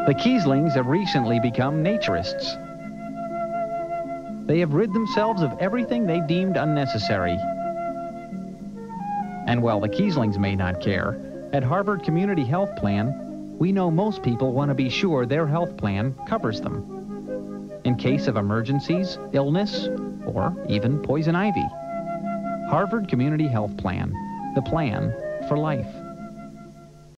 The Kiesslings have recently become naturists. They have rid themselves of everything they deemed unnecessary. And while the Kiesslings may not care, at Harvard Community Health Plan, we know most people want to be sure their health plan covers them in case of emergencies, illness, or even poison ivy. Harvard Community Health Plan, the plan for life.